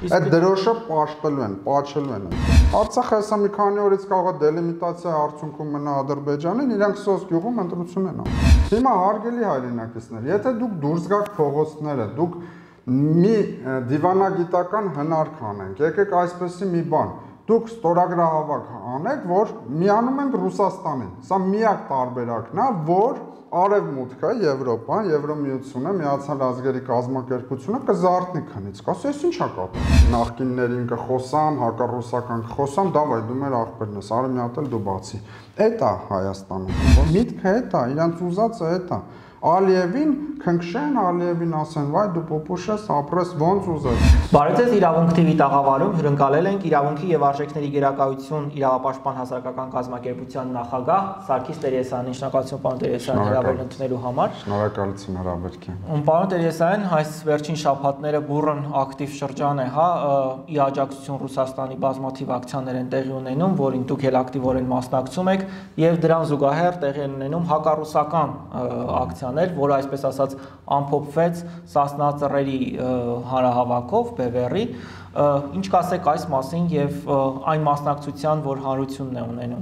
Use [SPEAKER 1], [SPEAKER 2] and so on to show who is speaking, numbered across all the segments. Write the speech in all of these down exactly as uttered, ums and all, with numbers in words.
[SPEAKER 1] Այդ դրոշը պաշտելու են, պաչելու են։ Արցախը հեսա մի քանի օրից կարող է դելիմիտացիա արդյունքում մնա Ադրբեջանին, իրանք Սոս գյուղում ընտրություն են անում։ Հիմա հարգելի հայրենակիցներ, եթե դուք դուրս գաք փողոցները, դուք մի դիվանագիտական հնար կանենք, եկեք այսպեսի մի բան, դուք ստորագրահավաք անեք, որ միանում ենք Ռուսաստանին։ Սա միակ տարբերակն է, որ Արևմուտքը, Եվրոպան, Եվրոմիությունը, Միացյալ Ազգերի կազմակերպությունը կզարթնի քնից, կասի, այս ի՞նչ է կապը։ Նախկիններին կխոսամ, հակառուսական կխոսամ, դավայ դու մեր ախպերն ես, արի մի հատ էլ դու բացի։ Էդ է Հայաստանում։ Միտքը էդ է, իրանց ուզածը էդ է։ Ալիևին քնքշեն, Ալիևին ասեն, վայ դու պոպուշ ես, ապրես ոնց ուզես։
[SPEAKER 2] Բարև ձեզ, Իրավունք թի վի տաղավարում հյուրընկալել ենք Իրավունքի եւ Արժեքների գերակայություն իրավապաշտպան հասարակական կազմակերպության նախագահ Սարգիս Տերեսյանին։ Շնորհակալություն պարոն Տերեսյան հրավերն ընդունելու համար։
[SPEAKER 1] Շնորհակալություն հրավերքին։
[SPEAKER 2] Պարոն Տերեսյան, այս վերջին շաբաթները բուրըն ակտիվ շրջան է, հա, ի աջակցություն Ռուսաստանի բազմաթիվ ակցիաներ են տեղի ունենում, որին դուք էլ ակտիվորեն մասնակցում եք, եւ դրան զուգահեռ տեղի են ունենում հակառուսական ակցիաներ, որը այսպես ասած ամփոփվեց Սասնա ծռերի հանրահավաքով Բևեռի, ինչ կասեք այս մասին եւ այն մասնակցության, որ հանրությունն է ունենում։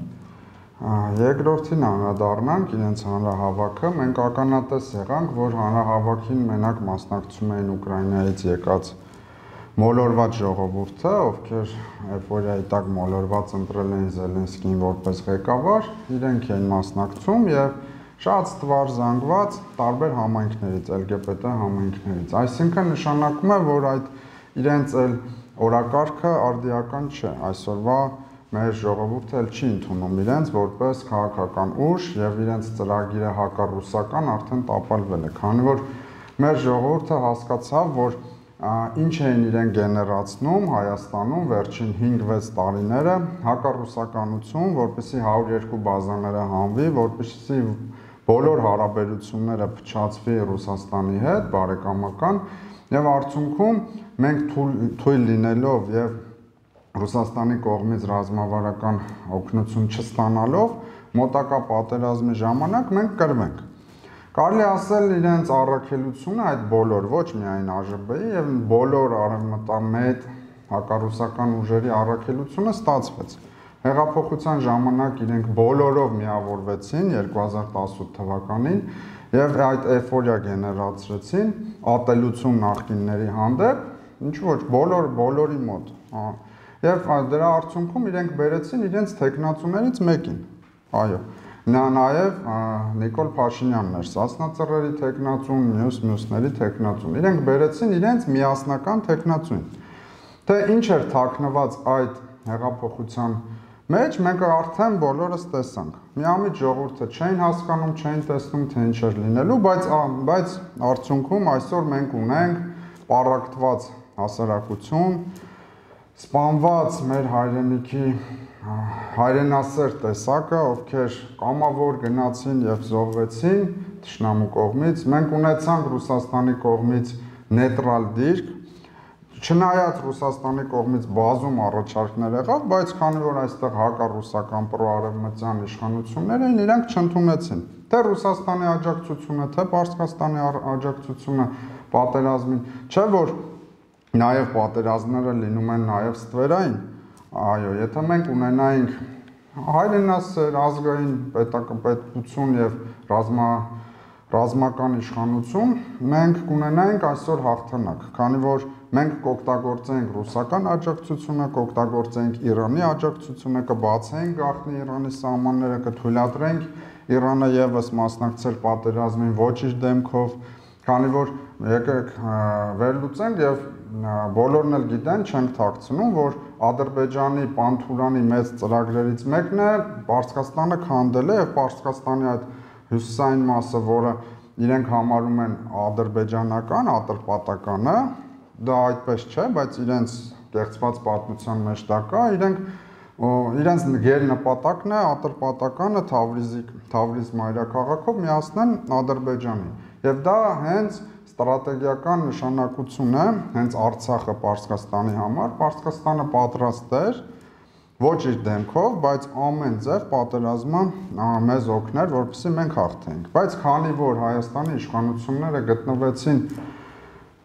[SPEAKER 1] Երկրորդին անդրադառնանք իրենց հանրահավաքը, մենք ականատես եղանք, որ հանրահավաքին մենակ մասնակցում էին Ուկրաինայից եկած մոլորված ժողովուրդը, ովքեր էйֆորիայի տակ մոլորված ընտրել են Զելենսկին որպես ղեկավար, իրենք էին մասնակցում եւ շատ ստվար զանգված տարբեր համայնքներից, Էլ Գե Պե Տե համայնքներից, այսինքն նշանակում է, որ այդ իրենց էլ օրակարգը արդիական չէ, այսօրվա մեր ժողովուրդը էլ չի ընդունում իրենց որպես քաղաքական ուժ եւ իրենց ծրագիրը հակառուսական արդեն տապալվել է, քանի որ մեր ժողովուրդը հասկացավ, որ ինչ էին իրեն գեներացնում Հայաստանում վերջին հինգ-վեց տարիները հակառուսականություն, որպեսզի հարյուր երկու բազաները հանվի, որպեսզի բոլոր հարաբերությունները փչացվի Ռուսաստանի հետ, բարեկամական, եւ արդյունքում մենք թույլ լինելով եւ Ռուսաստանի կողմից ռազմավարական օգնություն չստանալով մոտակա պատերազմի ժամանակ մենք կրվենք։ Կարելի ասել իրենց առաքելությունը այդ բոլոր, ոչ միայն Ա Ժ Բ-ի եւ բոլոր արևմտամետ հակառուսական ուժերի առաքելությունը ստացվեց։ Հեղափոխության ժամանակ իրենք բոլորով միավորվեցին երկու հազար տասութ թվականին եւ այդ էйֆորիա գեներացրեցին ատելություն նախկինների հանդեպ, ինչ ոչ բոլոր բոլորի մոտ, հա։ Եվ դրա արդյունքում իրենք բերեցին իրենց տեխնացուներից մեկին։ Այո։ Նա նաև Նիկոլ Փաշինյանն էր, Սասնա ծռերի տեխնացուն, մյուս մյուսների տեխնացուն։ Իրենք բերեցին իրենց միասնական տեխնացուն։ Թե ինչ էր թաքնված այդ հեղափոխության մեջ, մենք արդեն բոլորս տեսանք։ Միամիտ ժողովուրդը չէին հասկանում, չէին տեսնում, թե ինչ էր լինելու, բայց բայց արդյունքում այսօր մենք ունենք պառակտված հասարակություն, սպանված մեր հայրենիքի հայրենասեր տեսակը, ովքեր կամավոր գնացին եւ զոհվեցին թշնամու կողմից, մենք ունեցանք Ռուսաստանի կողմից նեյտրալ դիրք, չնայած Ռուսաստանի կողմից բազում առաջարկներ եղավ, բայց քանի որ այստեղ հակառուսական պրոարևմտյան իշխանություններ էին, իրենք չընդունեցին թե Ռուսաստանի աջակցությունը, թե Պարսկաստանի աջակցությունը պատերազմին, չէ որ նաև պատերազմները լինում են նաև ստվերային, այո, եթե մենք ունենայինք հայրենասեր ազգային պետություն եւ ռազմա ռազմական իշխանություն, մենք կունենայինք այսօր հաղթանակ, քանի որ մենք կօգտագործենք ռուսական աջակցությունը, կօգտագործենք Իրանի աջակցությունը, կբացենք գաղտնի Իրանի սահմանները, կթույլատրենք Իրանը եւս մասնակցել պատերազմին ոչ իր դեմքով, քանի որ եկեք վերլուծենք եւ բոլորն էլ գիտեն, չենք թաքցնում, որ Ադրբեջանի Պանթուրանի մեծ ծրագրերից մեկն է Պարսկաստանը քանդելը եւ Պարսկաստանի այդ հյուսիսային մասը, որը իրենք համարում են ադրբեջանական, ատրպատականը, դա այդպես չէ, բայց իրենց կեղծված պատմության մեջ դա կա, իրենք իրենց գերնպատակն է ատրպատականը Թավրիզի Թավրիզ մայրաքաղաքով միացնեն Ադրբեջանին։ Եվ դա հենց ստրատեգիական նշանակություն է հենց Արցախը Պարսկաստանի համար, Պարսկաստանը պատրաստ էր ոչ իր դեմքով, բայց ամեն ձև պատերազմը մեզ օգներ, որպեսզի մենք հաղթենք։ Բայց քանի որ Հայաստանի իշխանությունները գտնվեցին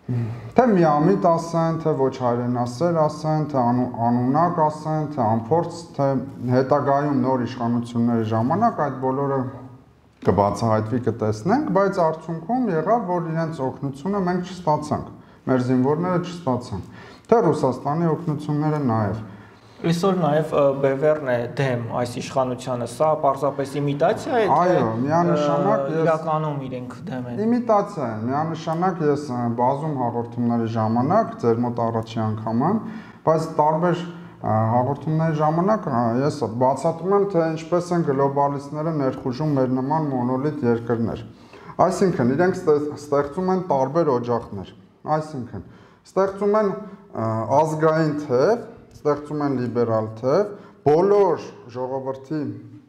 [SPEAKER 1] Թե միամիտ ասեն, թե ոչ հայրենասեր ասեն, թե անունակ ասեն, թե անփորձ, թե հետագայում նոր իշխանությունների ժամանակ այդ բոլորը կբացահայտվի, կտեսնենք, բայց արդյունքում եղավ, որ իրենց օգնությունը մենք չստացանք, մեր զինվորները չստացան, թե Ռուսաստանի օգնությունները նաև։
[SPEAKER 2] Այսօր նաև Բևերն է դեմ այս իշխանությանը, սա պարզապես իմիտացիա է,
[SPEAKER 1] այո, միանշանակ ես
[SPEAKER 2] իրականում իրենք դեմ են։
[SPEAKER 1] Իմիտացիա է, միանշանակ ես բազում հաղորդումների ժամանակ, ձեր մոտ առաջի անգամ եմ, բայց տարբեր հաղորդումների ժամանակ ես բացատրում եմ, թե ինչպես են գլոբալիստները ներխուժում մեր նման մոնոլիտ երկրներ։ Այսինքն, իրենք ստեղծում են տարբեր օջախներ, այսինքն, ստեղծում են ազգային թև, ստեղծում են լիբերալ թև, բոլոր ժողովրդի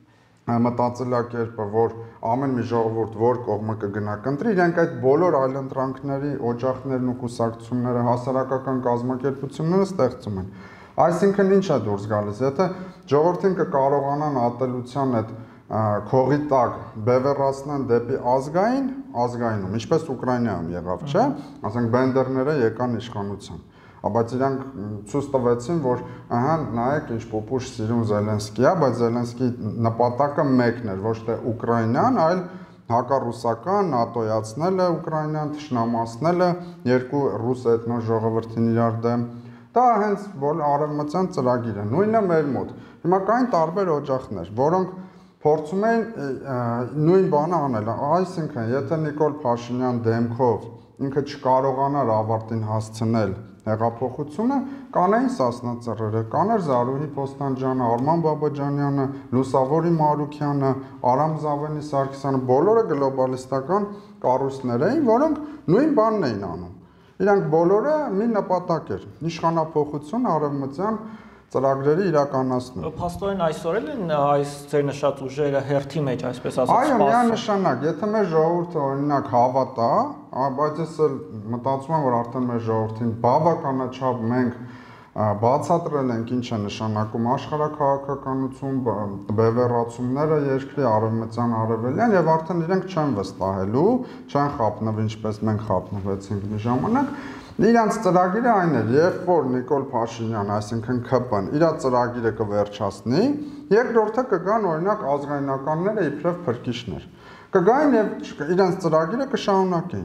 [SPEAKER 1] մտածելակերպը, որ ամեն մի ժողովուրդ որ կողմը կգնա կընտրի, իրենք այդ բոլոր այլընտրանքների, օջախներն ու կուսակցությունները, հասարակական կազմակերպությունները ստեղծում են։ Այսինքն ինչ է դուրս գալիս, եթե ժողովրդին կկարողանան ատելության այդ քողի տակ բևեռացնեն դեպի ազգային, ազգայինում, ինչպես Ուկրաինայում եղավ, չէ՞, ասենք բենդերները եկան իշխանության։ Բայց իրանք ցույց տվեցին, որ ահա նայեք ինչ պոպուշ սիրուն Զելենսկի է, բայց Զելենսկի նպատակը մեկն էր, ոչ թե Ուկրաինան, այլ հակառուսական, նատոյացնելը Ուկրաինան, թշնամացնելը, երկու ռուս էթնո ժողովրդին իրար դեմ։ Դա հենց բոլոր արևմտյան ծրագիրը, նույնը մեր մոտ։ Հիմա կային տարբեր օջախներ, որոնք փորձում էին նույն բանը անել, այսինքն, եթե Նիկոլ Փաշինյան դեմքով ինքը չկարողանար ավարտին հասցնել հեղափոխությունը, կանային Սասնա Ծռերը, կաներ Զարուհի Փոստանջյանը, Արման Բաբաջանյանը, Լուսավորի Մարուքյանը, Արամ Զավենի Սարգսյանը, բոլորը գլոբալիստական կառույցներ էին, որոնք նույն բանն էին անում։ Իրանք բոլորը մի նպատակ էր՝ իշխանափոխություն արևմտյան ծրագրերի իրականացնում։
[SPEAKER 2] Փաստորեն այսօր են այս ձեր նշած ուժերը հերթի մեջ, այսպես ասած,
[SPEAKER 1] այո, միանշանակ, եթե մեր ժողովուրդը օրինակ հավատա, բայց ես էլ մտածում եմ, որ արդեն մեր ժողովրդին բավականաչափ մենք բացատրել ենք ինչ է նշանակում աշխարհաքաղաքականություն, բևեռացումները երկրի արևմտյան արևելյան եւ արդեն իրենք չեն վստահելու, չեն խափնվել ինչպես մենք խափնվեցինք մի ժամանակ։ Իրանց ծրագիրը այն էր, երբ որ Նիկոլ Փաշինյանը, այսինքն K P-ն, իր ծրագիրը կվերջացնի, երկրորդը կգան օրինակ ազգայնականները իբրև փրկիչներ։ Կգային եւ իրանց ծրագիրը կշարունակեին։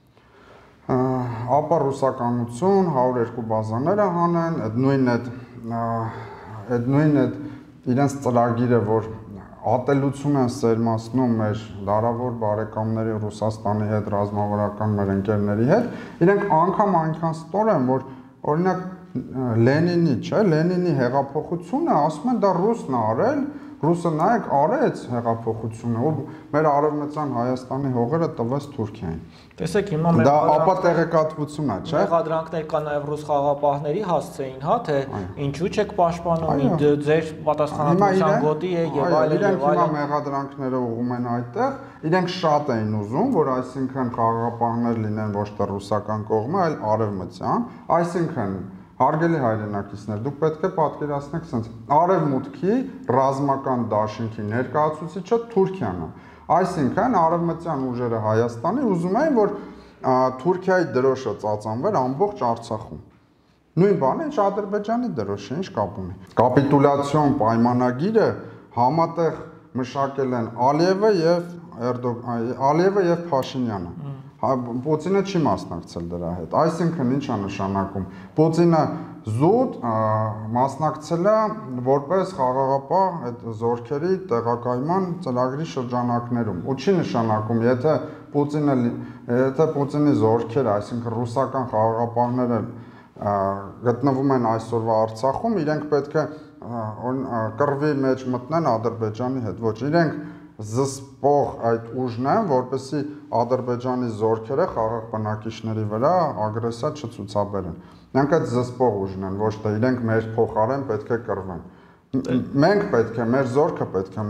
[SPEAKER 1] Ապա ռուսականություն, հարյուր երկու բազաները հանեն, այդ նույն այդ այդ նույն այդ իրենց ծրագիրը, որ ատելություն են սերմացնում մեր դարավոր բարեկամների Ռուսաստանի հետ, ռազմավարական մեր ընկերների հետ, իրենք անգամ այնքան ստոր են, որ օրինակ Լենինի, չէ, Լենինի հեղափոխությունը, ասում են դա ռուսն է արել, ռուսը նայեք արեց հեղափոխությունը, ու մեր արևմտյան Հայաստանի հողերը տվեց Թուրքիային։
[SPEAKER 2] Տեսեք, հիմա
[SPEAKER 1] դա ապա տեղեկատվություն է, չէ։
[SPEAKER 2] Մեղադրանքներ կա նաև ռուս խաղապահների հասցեին, հա, թե ինչու չեք պաշտպանում, ձեր պատասխանատվության գոտի է եւ այլն եւ այլն։
[SPEAKER 1] Իրենք հիմա մեղադրանքները ուղում են այդտեղ, իրենք շատ էին ուզում, որ այսինքն խաղապահներ լինեն ոչ թե ռուսական կողմը, այլ արևմտյան, այսինքն Հարգելի հայրենակիցներ, դուք պետք է պատկերացնեք սենց արևմուտքի ռազմական դաշինքի ներկայացուցիչը Թուրքիան է։ Այսինքն արևմտյան ուժերը Հայաստանի ուզում էին, որ Թուրքիայի դրոշը ծածանվեր ամբողջ Արցախում։ Նույն բանը ինչ Ադրբեջանի դրոշը, ինչ կապ ունի։ Կապիտուլյացիոն պայմանագիրը համատեղ մշակել են Ալիևը եւ Էրդոգանը, Ալիևը եւ Փաշինյանը։ Պուտինը չի մասնակցել դրա հետ, այսինքն ինչ է նշանակում, Պուտինը զուտ մասնակցել է որպես խաղաղապահ այդ զորքերի տեղակայման ծրագրի շրջանակներում, ու չի նշանակում, եթե Պուտինը, եթե Պուտինի զորքերը, այսինքն ռուսական խաղաղապահները գտնվում են այսօրվա Արցախում, իրենք պետք է կռվի մեջ մտնեն Ադրբեջանի հետ, ոչ, իրենք զսպող այդ ուժն են, որպեսզի Ադրբեջանի զորքերը խաղաղ բնակիչների վրա ագրեսիա չցուցաբերեն։ Նրանք այդ զսպող ուժն են, ոչ թե իրենք մեր փոխարեն պետք է կռվեն։ Մենք պետք է, մեր զորքը պետք է մեր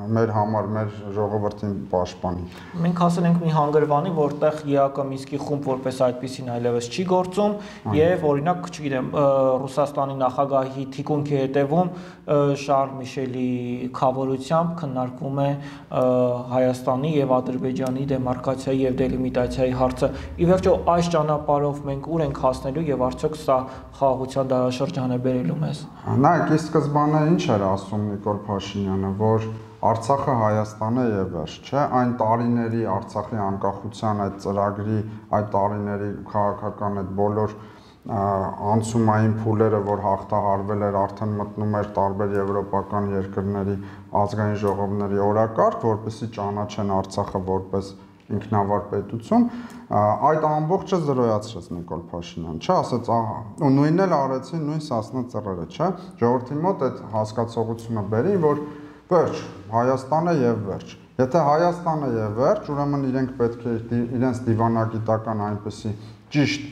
[SPEAKER 1] մեր համար, մեր ժողովրդին պաշտպանի։
[SPEAKER 2] Մենք հասել ենք մի հանգրվանի, որտեղ ԵԱԿ Մինսկի խումբ որպես այդպեսին այլևս չի գործում եւ օրինակ, չգիտեմ, Ռուսաստանի նախագահի թիկունքի հետևում Շարլ Միշելի խավորությամբ քննարկվում է Հայաստանի եւ Ադրբեջանի դեմարկացիայի եւ դելիմիտացիայի հարցը։ Ի վերջո այս ճանապարհով մենք ուր ենք հասնելու եւ արդյոք սա խաղաղության դարաշրջան է բերելու մեզ։
[SPEAKER 1] Նայեք, ի սկզբանե ինչ էր ասում Նիկոլ Փաշինյանը, որ Արցախը Հայաստանը եւ վերջ, չէ, այն տարիների Արցախի անկախության այդ ծրագրի, այդ տարիների քաղաքական այդ բոլոր անցումային փուլերը, որ հաղթահարվել էր, արդեն մտնում էր տարբեր եվրոպական երկրների ազգային ժողովների օրակարգ, որպեսզի ճանաչեն Արցախը որպես ինքնավար պետություն, այդ ամբողջը զրոյացրեց Նիկոլ Փաշինյանը, չէ, ասաց, ահա, ու նույնն էլ արեցին նույն Սասնա ծռերը, չէ, ժողովրդի մոտ այդ հասկացողությունը բերին, որ վերջ, Հայաստանը եւ վերջ։ Եթե Հայաստանը եւ վերջ, ուրեմն իրենք պետք է իրենց դիվանագիտական այնպեսի ճիշտ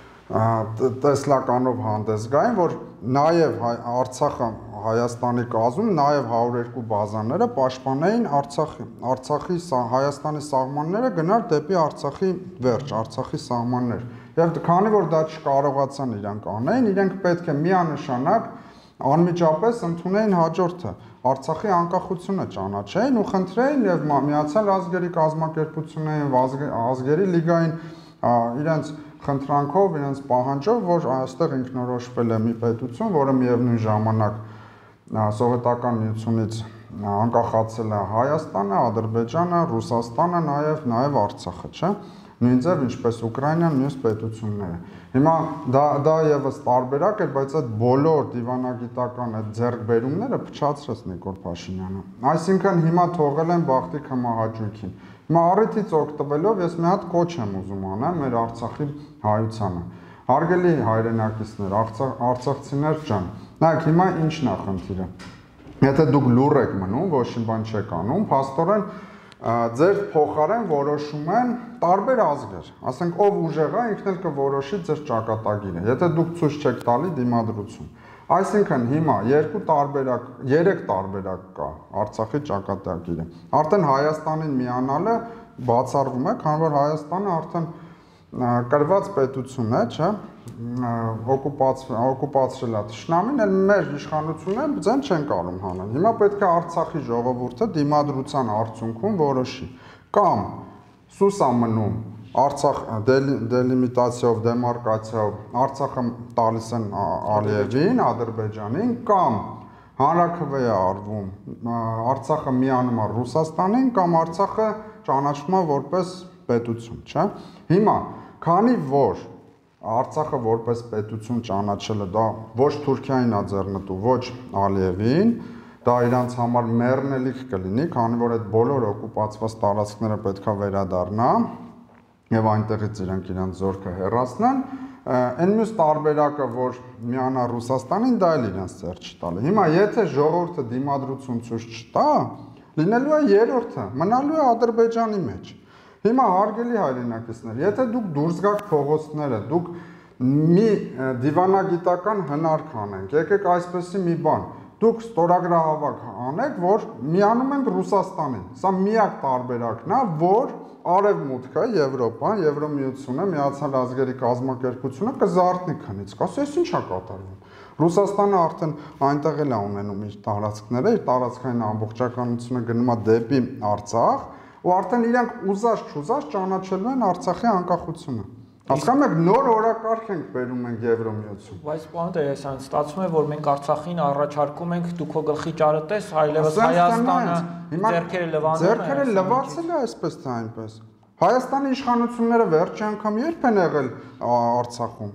[SPEAKER 1] տեսլականով հանդես գային, որ նաեւ Արցախը Հայաստանի կազմում նաեւ հարյուր երկու բազաները պաշտպանեին Արցախի, Արցախի Հայաստանի սահմանները գնար դեպի Արցախի վերջ, Արցախի սահմաններ։ Եվ քանի որ դա չկարողացան իրանք անեն, իրենք պետք է միանշանակ անմիջապես ընդունեին հաջորդը, Արցախի անկախությունը ճանաչեին ու խնդրեին եւ Միացյալ Ազգերի կազմակերպություններին, ազգերի լիգային իրենց խնդրանքով, իրենց պահանջով, որ այստեղ ինքնորոշվել է մի պետություն, որը միևնույն ժամանակ Սովետական միությունից անկախացել է Հայաստանը, Ադրբեջանը, Ռուսաստանը, նաեւ նաեւ Արցախը, չէ՞։ Նույն ձև ինչպես Ուկրաինան, մյուս պետությունները։ Հիմա դա դա եւս տարբերակ էր, բայց այդ բոլոր դիվանագիտական այդ ձեռքբերումները փչացրեց Նիկոլ Փաշինյանը։ Այսինքն հիմա թողել են բախտի կմահաճույքին։ Հիմա առիթից օգտվելով ես մի հատ կոչ եմ ուզում անեմ մեր Արցախի հայությանը։ Հարգելի հայրենակիցներ, արցախցիներ ջան, նայեք հիմա ինչն է խնդիրը։ Եթե դուք լուռ եք մնում, ոչ մի բան չեք անում, փաստորեն ձեր փոխարեն որոշում են տարբեր ազգեր, ասենք ով ուժեղ է, ինքն էլ կորոշի ձեր ճակատագիրը, եթե դուք ցույց չեք տալի դիմադրություն։ Այսինքն հիմա երկու տարբերակ, երեք տարբերակ կա Արցախի ճակատագիրը։ Արդեն Հայաստանին միանալը բացառվում է, քանի որ Հայաստանը արդեն կրված պետություն է, չէ՞, օկուպացրել է թշնամին, էլ մեր իշխանությունները ձեն չեն կարող հանել։ Հիմա պետք է Արցախի ժողովուրդը դիմադրության արդյունքում որոշի։ Կամ սուս է մնում Արցախ դելիմիտացիայով, դեմարկացիայով Արցախը տալիս են Ալիևին, Ադրբեջանին, կամ հանրաքվե է արվում Արցախը միանում է Ռուսաստանին, կամ Արցախը ճանաչվում է որպես պետություն, չէ՞։ Հիմա, քանի որ Արցախը որպես պետություն ճանաչելը դա ոչ Թուրքիային է ձեռնտու, ոչ Ալիևին, դա իրանց համար մեռնելիք կլինի, քանի որ այդ բոլոր օկուպացված տարածքները պետք է վերադառնա եւ այնտեղից իրենք իրանց զորքը հեռացնեն, այն մյուս տարբերակը, որ միանա Ռուսաստանին, դա էլ իրանց ձեռ չտալի։ Հիմա եթե ժողովուրդը դիմադրություն ցույց չտա, լինելու է երրորդը, մնալու է Ադրբեջանի մեջ։ Հիմա հարգելի հայրենակիցներ, եթե դուք դուրս գաք փողոցները, դուք մի դիվանագիտական հնարք անենք, եկեք այսպեսի մի բան, դուք ստորագրահավաք անեք, որ միանում ենք Ռուսաստանին։ Սա միակ տարբերակն է, որ Արևմուտքը, Եվրոպան, Եվրոմիությունը, Միացյալ Ազգերի կազմակերպությունը կզարթնի քնից, կասի, այս ինչ է կատարվում։ Ռուսաստանը արդեն այնտեղ էլ է ունենում իր տարածքները, իր տարածքային ամբողջականությունը գնում է դեպի Արցախ, ու արդեն իրանք ուզած չուզած ճանաչելու են Արցախի անկախությունը։ Հասկանում եք, նոր օրակարգ ենք բերում ենք Եվրոմիություն։
[SPEAKER 2] Բայց պարոն Տերեսյան, ստացվում է, որ մենք Արցախին առաջարկում ենք դուք քո գլխի ճարը տես, այլևս Հայաստանը ձեռքերը լվանում է։
[SPEAKER 1] Ձեռքերը լվացել է այսպես թե այնպես։ Հայաստանի իշխանությունները վերջի անգամ երբ են եղել Արցախում։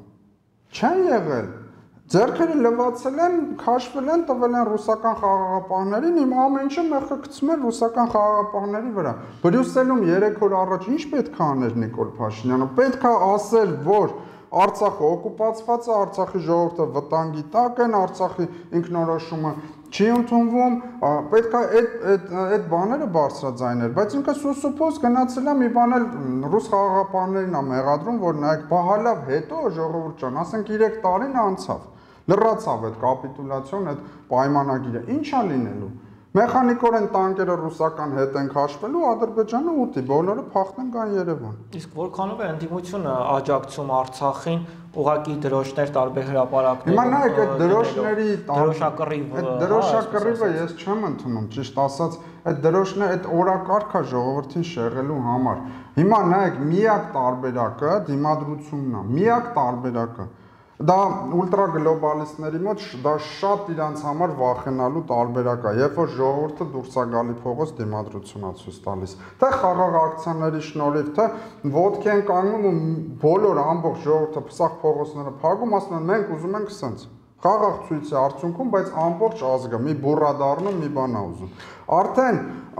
[SPEAKER 1] Չեն եղել։ Ձեռքերը լվացել են, քաշվել են, տվել են ռուսական խաղաղապահներին, իմ ամեն ինչը մեղքը գցում են ռուսական խաղաղապահների վրա։ Բրյուսելում երեք օր առաջ ինչ պետք է աներ Նիկոլ Փաշինյանը։ Պետք է ասել, որ Արցախը օկուպացված է, Արցախի ժողովուրդը վտանգի տակ են, Արցախի ինքնորոշումը չի ընդունվում, պետք է այդ այդ այդ բաները բարձրաձայնել, բայց ինքը սուսուփոս գնացել է մի բան էլ ռուս խաղաղապահներին է մեղադրում, որ նայեք, բահալավ հետո ժողովուրդ ջան, ասենք երեք տարին անցավ։ Լրացավ այդ կապիտուլյացիոն, այդ պայմանագիրը, ի՞նչ է լինելու։ Մեխանիկորեն տանկերը ռուսական հետ են քաշվելու, Ադրբեջանը ուտի, բոլորը փախնեն գան Երևան։
[SPEAKER 2] Իսկ որքանով է ընդդիմությունը աջակցում Արցախին ուղղակի դրոշներ տարբեր հրապարակներում։
[SPEAKER 1] Հիմա նայեք այդ դրոշների
[SPEAKER 2] դրոշակռիվ,
[SPEAKER 1] այդ դրոշակռիվը ես չեմ ընդունում, ճիշտ ասած, այդ դրոշները այդ օրակարգը ժողովրդին շեղելու համար։ Հիմա նայեք, միակ տարբերակը դիմադրությունն է, միակ տարբերակը։ Դա ուլտրագլոբալիստների մոտ դա շատ իրանց համար վախենալու տարբերակ է, երբ որ ժողովուրդը դուրս է գալի փողոց դիմադրություն է ցույց տալիս։ Թե խաղաղ ակցիաների շնորհիվ, թե ոտքի են կանգնում ու բոլոր ամբողջ ժողովուրդը փսախ փողոցները փակում, ասում են մենք ուզում ենք սենց։ Խաղաղ ցույցի արդյունքում, բայց ամբողջ ազգը մի բուռա դառնում, մի բան է ուզում։ Արդեն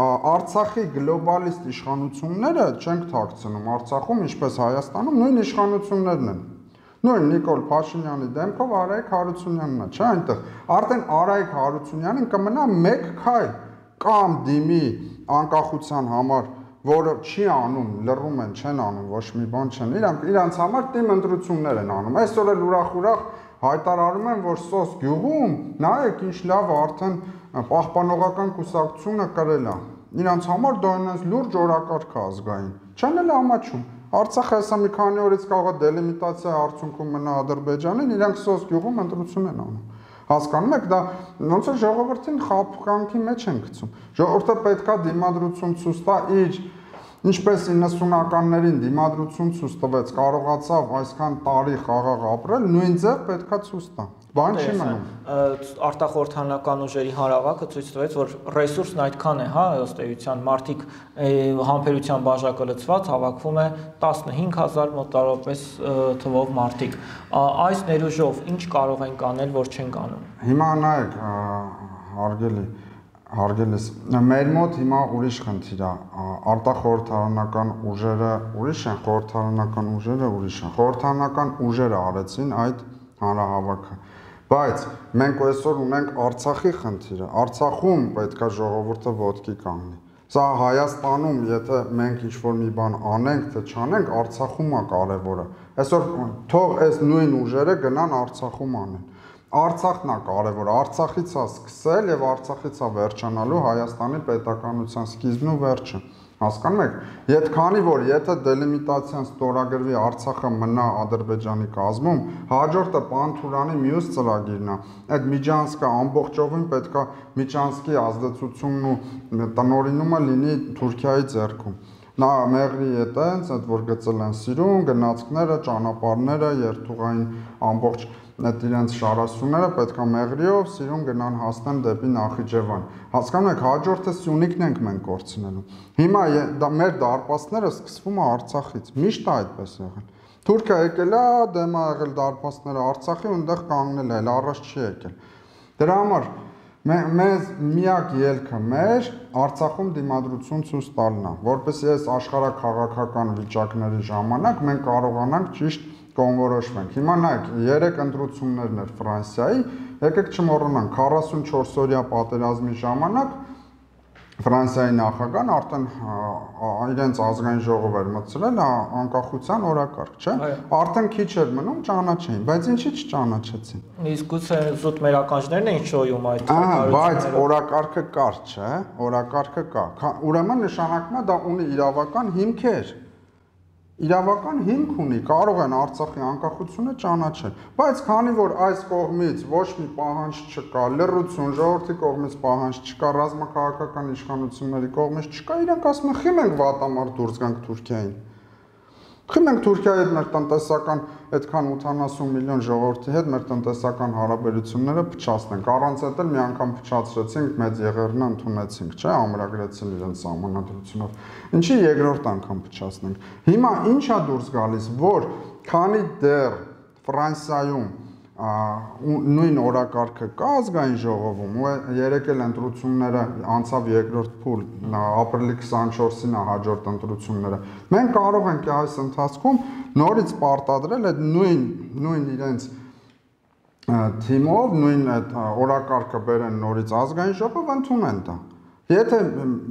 [SPEAKER 1] Արցախի գլոբալիստ իշխանությունները չենք թաքցնում, Արցախում, ինչպես Հայաստանում, նույն իշխանություններն են։ Նույն Նիկոլ Փաշինյանի դեմքով Արայիկ Հարությունյանն է, չէ՞ այնտեղ։ Արդեն Արայիկ Հարությունյանին կմնա մեկ քայլ կամ դիմի անկախության համար, որը չի անում, լռում են, չեն անում, ոչ մի բան չեն։ Իրանք իրանց համար թիմ ընտրություններ են անում։ Այսօր էլ ուրախ-ուրախ հայտարարում են, որ Սոս գյուղում, նայեք ինչ լավ արդեն պահպանողական կուսակցությունը կրել է։ Իրանց համար դա այնպես լուրջ օրակարգ է ազգային։ Չեն էլ ամաչում։ Արցախը հեսա մի քանի օրից կարող է դելիմիտացիա արդյունքում մնա Ադրբեջանին, իրանք Սոս գյուղում ընտրություն են անում։ Հասկանում եք, դա ոնց որ ժողովրդին խաբկանքի մեջ են գցում։ Ժողովուրդը պետքա դիմադրություն ցույց տա իր ինչպես իննսունականներին դիմադրություն ցույց տվեց, կարողացավ այսքան տարի խաղաղ ապրել, նույն ձև պետքա ցույց տա։ Բան չի մնում։
[SPEAKER 2] Արտախորհրդանական ուժերի հարավակը ցույց տվեց, որ ռեսուրսն այդքան է, հա, ըստ էության մարդիկ համբերության բաժակը լցված հավաքվում է տասնհինգ հազար մոտավորապես թվով մարդիկ։ Այս ներուժով ինչ կարող ենք անել, որ չենք անում։
[SPEAKER 1] Հիմա նայեք, հարգելի Հարգելիս, մեր մոտ հիմա ուրիշ խնդիր է, արտախորհրդարանական ուժերը ուրիշ են, խորհրդարանական ուժերը ուրիշ են։ Խորհրդարանական ուժերը արեցին այդ հանրահավաքը, բայց մենք այսօր ունենք Արցախի խնդիրը, Արցախում պետք է ժողովուրդը ոտքի կանգնի։ Սա Հայաստանում, եթե մենք ինչ-որ մի բան անենք, թե չանենք, Արցախում է կարևորը։ Այսօր թող այս նույն ուժերը գնան Արցախում անեն։ Արցախն է կարևոր, Արցախից է սկսել եւ Արցախից է վերջանալու Հայաստանի պետականության սկիզբն ու վերջը։ Հասկանում եք, եթե քանի որ եթե դելիմիտացիան ստորագրվի Արցախը մնա Ադրբեջանի կազմում, հաջորդը Պանթուրանի մյուս ծրագիրն է։ Այդ Միջանցկը ամբողջովին պետքա Միջանցկի ազդեցությունն ու տնօրինումը լինի Թուրքիայի ձեռքում։ Նա մեղրի է տենց, այդ որ գծել են սիրուն, գնացքները, ճանապարհները, երթուղային ամբողջ այդ իրենց շարասյունները պետքա մեղրիով սիրուն գնան հասնեն դեպի Նախիջևան։ Հասկանում եք, հաջորդը Սյունիքն ենք մենք կորցնելու։ Հիմա դա մեր դարպասները սկսվում է Արցախից։ Միշտ է այդպես եղել։ Թուրքիա եկել է, դեմ ա եղել դարպասները Արցախի ու այնտեղ կանգնել է, առանց չի եկել։ Դրա համար մեզ միակ ելքը մեր Արցախում դիմադրություն ցույց տալն է, որպեսզի այս աշխարհաքաղաքական վիճակների ժամանակ մենք կարողանանք ճիշտ կոնորոշվենք։ Հիմա նայեք, երեք ընտրություններն էր Ֆրանսիայի, եկեք չմոռանանք, քառասունչորս օրյա պատերազմի ժամանակ Ֆրանսիայի նախագահան արդեն իրենց ազգային ժողով էր մտցրել անկախության օրակարգ, չէ՞։ Արդեն քիչ էր մնում ճանաչեին, բայց ինչի՞ չճանաչեցին։
[SPEAKER 2] Իսկ գուցե զուտ մեր ականջներն էին շոյում այդ
[SPEAKER 1] կարգավորությունները։ Բայց օրակարգը կար, չէ՞, օրակարգը կա։ Ուրեմն նշանակում է դա ունի իրավական հիմքեր։ Իրավական հիմք ունի, կարող են Արցախի անկախությունը ճանաչել, բայց քանի որ այս կողմից ոչ մի պահանջ չկա, լռություն, ժողովրդի կողմից պահանջ չկա, ռազմաքաղաքական իշխանությունների կողմից չկա, իրանք ասում են՝ «Խի մենք վատամարդ դուրս գանք Թուրքիային»։ Խի մենք Թուրքիայի հետ մեր տնտեսական այդքան ութանասուն միլիոն ժողովրդի հետ մեր տնտեսական հարաբերությունները փչացնենք, առանց այդ էլ մի անգամ փչացրեցինք, մեծ եղերնը ընդունեցինք, չէ՞, ամրագրեցին իրենց սահմանադրությունով։ Ինչի երկրորդ անգամ փչացնենք։ Հիմա ի՞նչ է դուրս գալիս, որ քանի դեռ Ֆրանսիայում նույն օրակարգը կա ազգային ժողովում ու երեք էլ ընտրությունները անցավ երկրորդ փուլ, ապրիլի քսանչորսին է հաջորդ ընտրությունները։ Մենք կարող ենք այս ընթացքում նորից պարտադրել այդ նույն նույն իրենց թիմով, նույն այդ օրակարգը բերեն նորից ազգային ժողով ընդունեն դա։ Եթե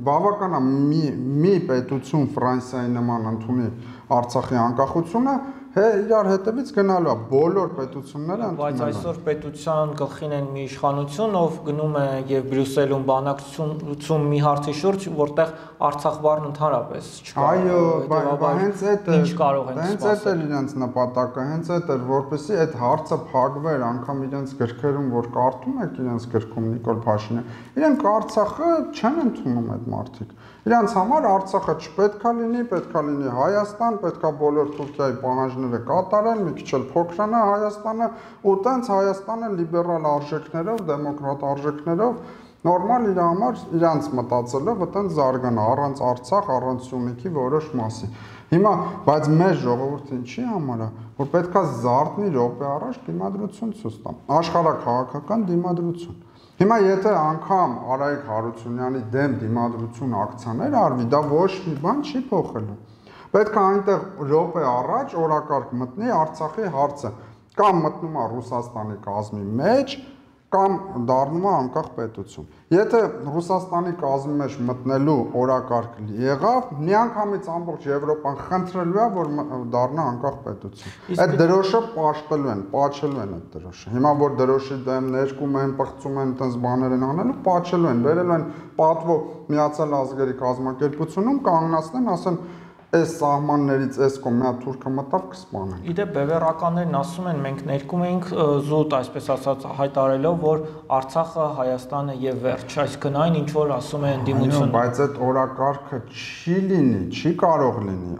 [SPEAKER 1] բավական է մի մի պետություն Ֆրանսիայի նման ընդունի Արցախի անկախությունը, հե իրար հետևից գնալու է բոլոր պետությունները ընդունելու։
[SPEAKER 2] Բայց այսօր պետության գլխին են մի իշխանություն, ով գնում է եւ Բրյուսելում բանակցություն մի հարցի շուրջ, որտեղ Արցախ բառն ընդհանրապես չկա։
[SPEAKER 1] Այո, բայց հենց այդ է,
[SPEAKER 2] ինչ կարող են
[SPEAKER 1] հենց այդ է իրենց նպատակը, հենց այդ է, որպեսզի այդ հարցը փակվեր, անգամ իրենց գրքերում, որ կարդում եք իրենց գրքում Նիկոլ Փաշինյանը, իրենք Արցախը չեն ընդունում այդ մարդիկ։ Իրանց համար Արցախը չպետքա լինի, պետքա լինի Հայաստան, պետքա բոլոր Թուրքիայի պահանջները կատարեն, մի քիչ էլ փոքրանա Հայաստանը, ու տենց Հայաստանը լիբերալ արժեքներով, դեմոկրատ արժեքներով նորմալ իր համար իրանց մտածելով այդտենց զարգանա առանց Արցախ, առանց Սյունիքի որոշ մասի։ Հիմա, բայց մեր ժողովուրդը ինչի համար է, որ պետքա զարթնի րոպե առաջ դիմադրություն ցույց տա, աշխարհաքաղաքական դիմադրություն։ Հիմա եթե անգամ Արայիկ Հարությունյանի դեմ դիմադրություն ակցիաներ արվի, դա ոչ մի բան չի փոխելու։ Պետք է այնտեղ րոպե առաջ օրակարգ մտնի Արցախի հարցը, կամ մտնում է Ռուսաստանի կազմի մեջ, կամ դառնում է անկախ պետություն։ Եթե Ռուսաստանի կազմի մեջ մտնելու օրակարգ եղավ, միանգամից ամբողջ Եվրոպան խնդրելու է, որ դառնա անկախ պետություն։ Այդ դրոշը պաշտելու են, պաչելու են այդ դրոշը։ Հիմա որ դրոշի դեմ ներկում են, պղծում են, այդպես բաներ են անելու, պաչելու են, վերել են պատվո Միացյալ Ազգերի կազմակերպությունում կանգնացնեն, ասեն այս սահմաններից այս կողմը թուրքը մտավ կսպանեն։
[SPEAKER 2] Իդեպ բևեռականներն ասում են, մենք ներկում էինք զուտ, այսպես ասած, հայտարելով, որ Արցախը Հայաստանը եւ վերջ, այսինքն այն ինչ որ ասում են դիմությունը։
[SPEAKER 1] Բայց այդ օրակարգը չի լինի, չի կարող լինի։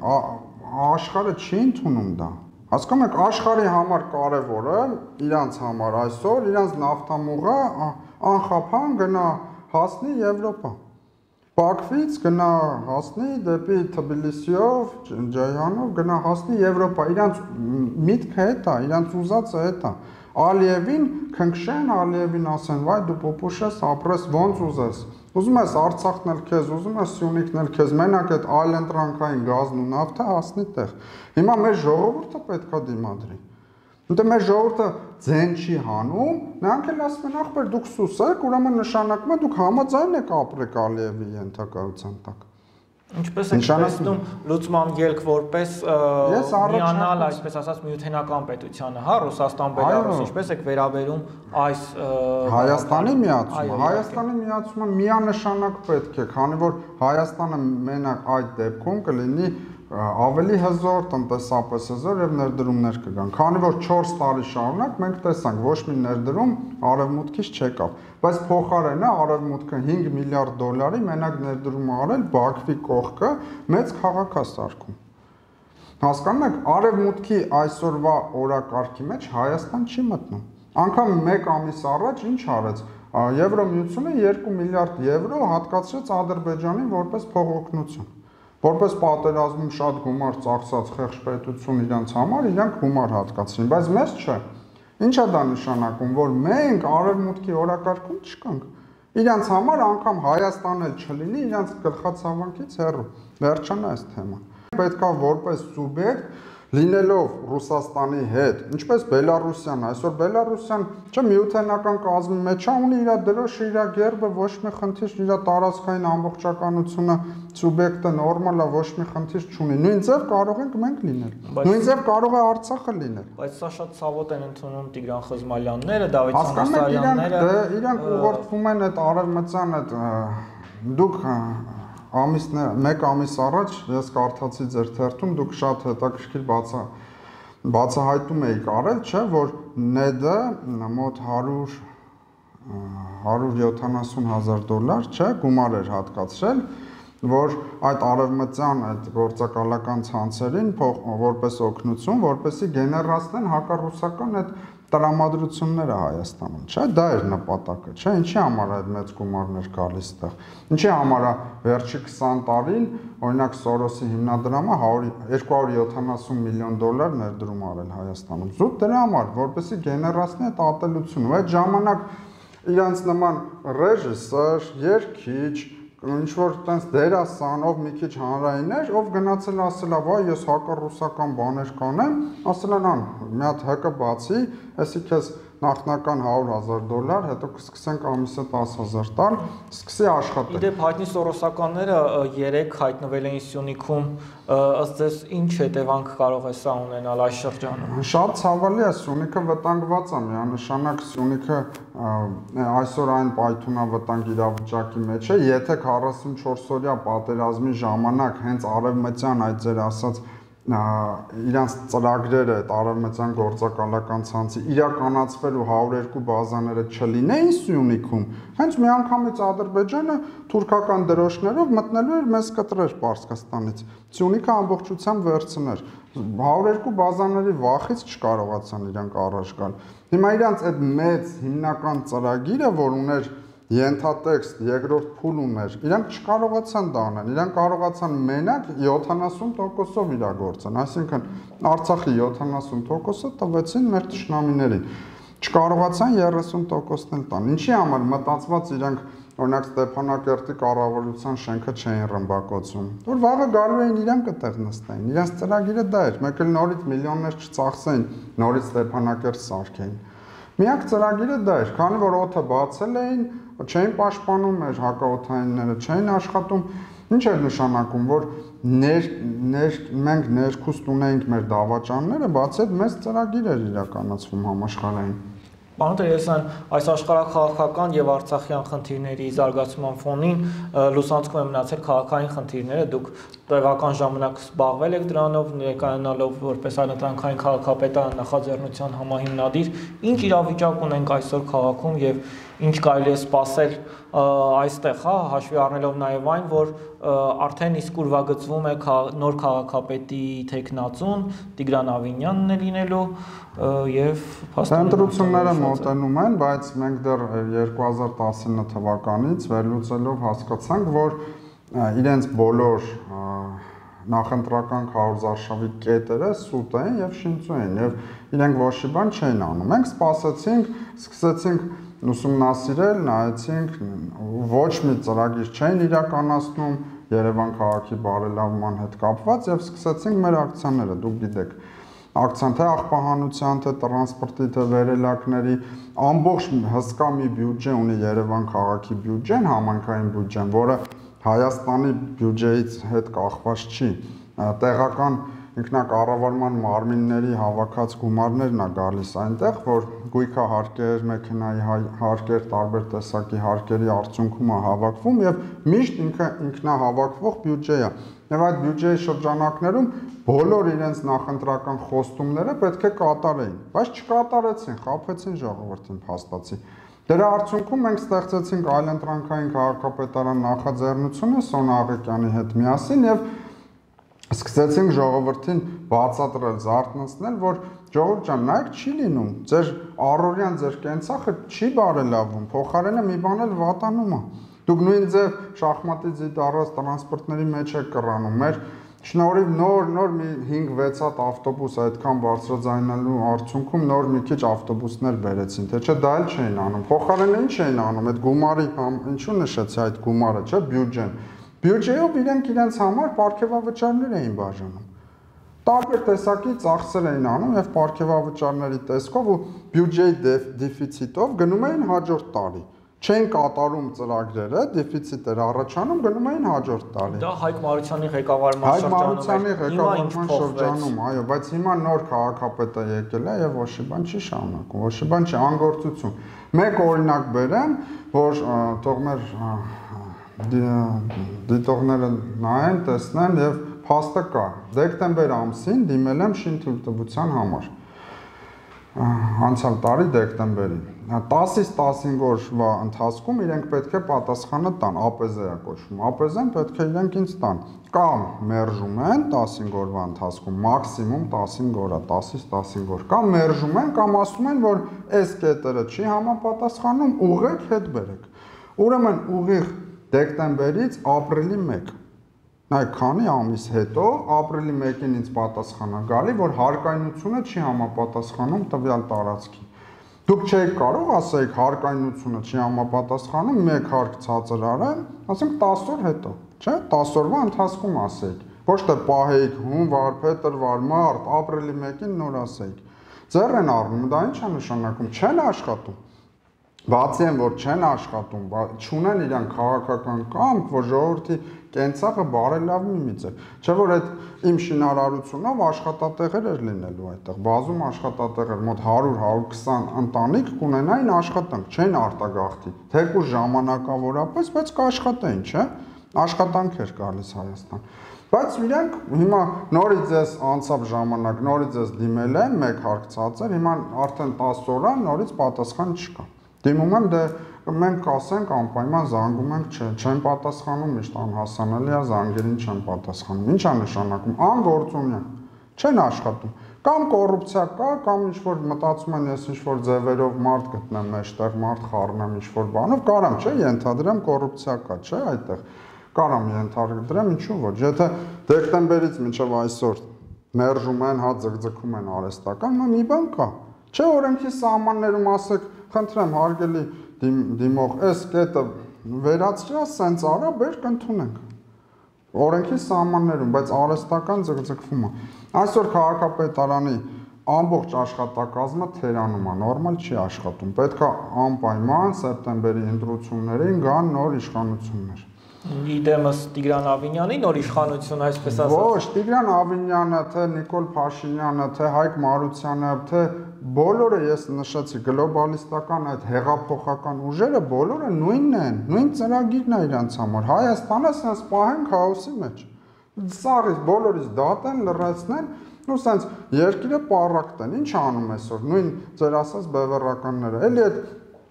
[SPEAKER 1] Աշխարհը չի ընդունում դա։ Հասկանում եք, աշխարհի համար կարևորը իրանց համար այսօր իրանց նավթամուղը անխափան գնա հասնի Եվրոպա։ Բաքվից գնա հասնի դեպի Թբիլիսիով, Ջայհանով գնա հասնի Եվրոպա, իրանց միտքը հետ է, իրանց ուզածը հետ է։ Ալիևին քնքշեն, Ալիևին ասեն, վայ դու պոպուշ ես, ապրես ոնց ուզես։ Ուզում ես Արցախն էլ քեզ, ուզում ես Սյունիքն էլ քեզ, մենակ այդ այլընտրանքային գազն ու նավթը հասնի տեղ։ Հիմա մեր ժողովուրդը պետքա դիմադրի։ Դե մեր ժողովուրդը ձեն չի հանում, նրանք էլ ասում են ախպեր դուք սուս եք, ուրեմն նշանակում է դուք համաձայն եք ապրեք Ալիևի ենթակայության տակ։
[SPEAKER 2] Ինչպես եք տեսնում լուծման ելք որպես միանալ, այսպես ասած, միութենական պետությանը, հա, Ռուսաստան, Բելարուս, ինչպես եք վերաբերում այս
[SPEAKER 1] Հայաստանի միացումը, Հայաստանի միացումը միանշանակ պետք է, քանի որ Հայաստանը մենակ այդ դեպքում կլինի ավելի հզոր, տնտեսապես հզոր եւ ներդրումներ կգան։ Քանի որ չորս տարի շարունակ մենք տեսանք ոչ մի ներդրում արևմուտքից չեկավ, բայց փոխարենը արևմուտքը հինգ միլիարդ դոլարի մենակ ներդրում արել Բաքվի կողքը մեծ քաղաք է սարքում։ Հասկանում եք, արևմուտքի այսօրվա օրակարգի մեջ Հայաստան չի մտնում։ Անկամ մեկ ամիս առաջ ինչ արեց։ Եվրոմիությունը երկու միլիարդ եվրո հատկացրեց Ադրբեջանին որպես փողօգնություն։ Որպես պատերազմում շատ գումար ծախսած խեղճ պետություն իրանց համար, իրանք գումար հատկացրին, բայց մեզ չէ։ Ինչ է դա նշանակում, որ մենք արևմուտքի օրակարգում չկանք։ Իրանց համար անգամ Հայաստանն էլ չլինի, իրանց գլխացավանքից հեռու։ Վերջանա այս թեման։ Պետք է որպես սուբյեկտ լինելով Ռուսաստանի հետ, ինչպես Բելարուսյան, այսօր Բելարուսյան չէ միութենական կազմի մեջ է, ունի իր դրոշը, իր գերբը, ոչ մի խնդիր, իր տարածքային ամբողջականությունը սուբյեկտը նորմալ է, ոչ մի խնդիր չունի։ Նույն ձև կարող ենք մենք լինել։ Նույն ձև կարող է Արցախը լինել։
[SPEAKER 2] Բայց սա շատ ցավոտ են ընդունում Տիգրան Խզմալյանները, Դավիթ Սամասարյանները։
[SPEAKER 1] Իրանք ուղղորդվում են այդ արևմտյան այդ դուք ամիսներ, մեկ ամիս առաջ ես կարդացի ձեր թերթում, դուք շատ հետաքրքիր բացա բացահայտում եք արել, չէ, որ նեդը մոտ հարյուր հարյուր յոթանասուն հազար դոլար, չէ, գումար էր հատկացրել, որ այդ արևմտյան այդ գործակալական ցանցերին որպես օգնություն, որպեսզի գեներացնեն հակառուսական այդ տրամադրությունները Հայաստանում, չէ, դա էր նպատակը, չէ, ինչի համար այդ մեծ գումարներ գալիս տեղ։ Ինչի համար է վերջի քսան տարին, օրինակ Սորոսի հիմնադրամը երկու հարյուր յոթանասուն միլիոն դոլար ներդրում արել Հայաստանում։ Զուտ դրա համար, որպեսզի գեներացնի այդ ատելությունը, ու այդ ժամանակ իրանց նման ռեժիսոր, երգիչ, ինչ որ տենց դերասան, ով մի քիչ հանրային էր, ով գնացել ասել է, վայ, ես հակառուսական բաներ կանեմ, ասել են, ան, մի հատ հակը բացի, էսի քեզ նախնական հարյուր հազար դոլար, հետո կսկսենք ամիսը տասը հազար տալ, սկսի աշխատել։
[SPEAKER 2] Իդեպ հայտնի սորոսականները երեք հայտնվել էին Սյունիքում, ըստ ձեզ ինչ հետևանք կարող է սա ունենալ այս շրջանում։
[SPEAKER 1] Շատ ցավալի է, Սյունիքը վտանգված է, միանշանակ Սյունիքը այսօր այն պայթունավտանգ իրավիճակի մեջ է, եթե քառասունչորս օրյա պատերազմի ժամանակ հենց արևմտյան այդ ձեր ասած իրանց ծրագրերը արևմտյան գործակալական ցանցի իրականացվելու հարյուր երկու բազաները չլինեին Սյունիքում, հենց միանգամից Ադրբեջանը թուրքական դրոշներով մտնելու էր մեզ կտրեր Պարսկաստանից, Սյունիքը ամբողջությամբ վերցներ, հարյուր երկու բազաների վախից չկարողացան իրանք առաջ գալ։ Հիմա իրանց այդ մեծ հիմնական ծրագիրը, որ ուներ ենթատեքստ, երկրորդ փուլ ուներ, իրանք չկարողացան դա անել, իրանք կարողացան մենակ յոթանասուն տոկոսով իրագործեն, այսինքն Արցախի յոթանասուն տոկոսը տվեցին մեր թշնամիներին, չկարողացան երեսուն տոկոսն էլ տան, ինչի համար մտածված իրանք օրինակ Ստեփանակերտի կառավարության շենքը չէին ռմբակոծում, որ վաղը գալու էին իրանք այդտեղ նստեին, իրանց ծրագիրը դա էր, մեկ էլ նորից միլիոններ չծախսեին, նորից Ստեփանակերտ սարքեին։ Միակ ծրագիրը դա էր, քանի որ օդը բացել էին, չէին պաշտպանում, մեր հակաօդայինները չէին աշխատում, ինչ էր նշանակում, որ ներ, ներ, մենք ներքուստ ունեինք մեր դավաճանները, բացի այդ մեծ ծրագիր էր իրականացվում համաշխարհային։
[SPEAKER 2] Պարոն Տերեսյան, այս աշխարհաքաղաքական եւ արցախյան խնդիրների զարգացման ֆոնին լուսանցքում է մնացել քաղաքային խնդիրները, դուք տեղական ժամանակ զբաղվել եք դրանով, ներկայանալով որպես այլընտրանքային քաղաքապետարան նախաձեռնության համահիմնադիր, ինչ իրավիճակ ունենք այսօր քաղաքում եւ ինչ կարելի է սպասել այստեղ, հա, հաշվի առնելով նաեւ այն, որ արդեն իսկ ուրվագծվում է նոր քաղաքապետի տեխնացուն Տիգրան Ավինյանն է լինելու եւ
[SPEAKER 1] ընտրությունները մոտենում են, բայց մենք դեռ երկու հազար տասնինը թվականից վերլուծելով հասկացանք, որ իրենց բոլոր նախընտրական քարոզարշավի կետերը սուտ են եւ շինծու են եւ իրենք ոչ մի բան չեն անում։ Մենք սպասեցինք, սկսեցինք ուսումնասիրել, նայեցինք, ոչ մի ծրագիր չեն իրականացնում Երևան քաղաքի բարելավման հետ կապված եւ սկսեցինք մեր ակցիաները, դուք գիտեք, ակցիան թե աղբահանության, թե տրանսպորտի, թե վերելակների, ամբողջ հսկա մի բյուջե ունի Երևան քաղաքի բյուջեն, համայնքային բյուջեն, որը Հայաստանի բյուջեից հետ կախված չի, տեղական ինքնակառավարման մարմինների հավաքած գումարներն է գալիս այնտեղ, որ գույքահարկեր, մեքենայի հարկեր, տարբեր տեսակի հարկերի արդյունքում է հավաքվում եւ միշտ ինքը ինքնահավաքվող բյուջե է։ Եվ այդ բյուջեի շրջանակներում բոլոր իրենց նախընտրական խոստումները պետք է կատարեին, բայց չկատարեցին, խաբեցին ժողովրդին փաստացի։ Դրա արդյունքում մենք ստեղծեցինք այլընտրանքային քաղաքապետարան նախաձեռնությունը Սոնա Աղեկյանի հետ միասին եւ սկսեցինք ժողովրդին բացատրել, զարթնացնել, որ ժողովուրդ ջան, նայեք, չի լինում, ձեր առօրյան ձեր կենցաղը չի բարելավում, փոխարենը մի բան էլ վատանում է։ Դուք նույն ձև շախմատի դիտառած տրանսպորտների մեջ եք կռանում, մեր շնորհիվ նոր նոր մի հինգ վեց հատ ավտոբուս այդքան բարձրաձայնելու արդյունքում նոր մի քիչ ավտոբուսներ բերեցին, թե չէ դա էլ չէին անում։ Փոխարենը ինչ էին անում, այդ գումարի ինչու նշեցի այդ գումարը, չէ, բյուջեն։ Բյուջեով իրենք իրենց համար պարգևավճարներ էին բաժանում։ Տարբեր տեսակի ծախսեր էին անում եւ պարգևավճարների տեսքով ու բյուջեի դեֆիցիտով գնում էին հաջորդ տարի։ Չեն կատարում ծրագրերը, դեֆիցիտ էր առաջանում, գնում էին հաջորդ տարի։
[SPEAKER 2] Դա Հայկ Մարությանի ղեկավարման շրջանում
[SPEAKER 1] Հայկ Մարությանի ղեկավարման շրջանում, այո, բայց հիմա նոր քաղաքապետ է եկել է եւ ոչ մի բան չի շարունակում, ոչ մի բան չի, անգործություն։ Մեկ օրինակ բերեմ, որ թող մեր դիտողները նայեն, տեսնեն եւ փաստը կա։ Դեկտեմբեր ամսին դիմել եմ շինթույլտվության համար։ Անցյալ տարի դեկտեմբերին տասից տասնհինգ օրվա ընթացքում իրենք պետք է պատասխանը տան, ԱՊԶ-ը կոչվում, ԱՊԶ-ն պետք է իրենք ինձ տան, կամ մերժում են տասնհինգ օրվա ընթացքում, մաքսիմում տասնհինգ օր է, տասից տասնհինգ օր, կամ մերժում են, կամ ասում են, որ այս կետերը չի համապատասխանում, ուղղեք հետ բերեք։ Ուրեմն ուղիղ դեկտեմբերից ապրիլի մեկ, նայ քանի ամիս հետո ապրիլի մեկին ինձ պատասխան է գալի, որ հարկայնությունը չի համապատասխանում տվյալ տարածքի։ Դուք չեք կարող ասեք հարկայնությունը չի համապատասխանում, մեկ հարկ ցածր արեմ, ասենք տասը օր հետո, չէ՞, տասը օրվա ընթացքում ասեք։ Ոչ թե պահեիք հունվար, փետրվար, մարտ, ապրիլի մեկին նոր ասեք։ Ձեռ են առնում, դա ինչ է նշանակում, չեն աշխատում։ Բացի են, որ չեն աշխատում, չունեն իրան քաղաքական կամք, որ ժողովրդի կենցաղը բարելավի մի ձև։ Չէ՞ որ այդ իմ շինարարությունով աշխատատեղեր էր լինելու այդտեղ, բազում աշխատատեղեր, մոտ հարյուր հարյուր քսան ընտանիք կունենային աշխատանք, չէին արտագաղթի, թեկուզ ժամանակավորապես, բայց կաշխատեին, չէ՞։ Աշխատանք էր գալիս Հայաստան։ Բայց իրենք հիմա նորից ես անցավ ժամանակ, նորից ես դիմել եմ, մեկ հարկ ցածր, հիմա արդեն տասը օր է, նորից պատասխան չկա։ Դիմում եմ, դե մենք կասենք անպայման զանգում ենք, չէ, չեն պատասխանում, միշտ անհասանելի է, զանգերին չեն պատասխանում։ Ինչ է նշանակում, անգործունյա, չեն աշխատում։ Կամ կոռուպցիա կա, կամ ինչ-որ մտածում են, ես ինչ-որ ձևերով մարդ գտնեմ մեջտեղ, մարդ խառնեմ ինչ-որ բանով, կարամ, չէ, ենթադրեմ կոռուպցիա կա, չէ, այդտեղ։ Կարամ ենթադրեմ, ինչու ոչ։ Եթե դեկտեմբերից մինչև այսօր մերժում են, հա ձգձգում են արհեստական, մի բան կա։ Չէ, օրենքի սահմաններում ասեք, խնդրեմ, հարգելի դիմող, այս կետը վերացրա, սենց արա, բեր կընդունենք։ Օրենքի սահմաններում, բայց արհեստական ձգձգվում է։ Այսօր քաղաքապետարանի ամբողջ աշխատակազմը թերանում է, նորմալ չի աշխատում։ Պետք է անպայման սեպտեմբերի ընտրություններին գան նոր իշխանություններ։
[SPEAKER 2] Իդեմս Տիգրան Ավինյանի նոր իշխանություն, այսպես ասած։
[SPEAKER 1] Ոչ, Տիգրան Ավինյանը, թե Նիկոլ Փաշինյանը, թե Հայկ Մարությանը, թե բոլորը ես նշեցի գլոբալիստական այդ հեղափոխական ուժերը բոլորը նույնն են, նույն ծրագիրն է իրանց համար։ Հայաստանը sense պահեն քաոսի մեջ։ Սարից բոլորից դատեն, լրացնեն, ու sense երկիրը պառակտեն։ Ինչ անում այսօր։ Նույն ձեր ասած բևեռականները։ Էլի այդ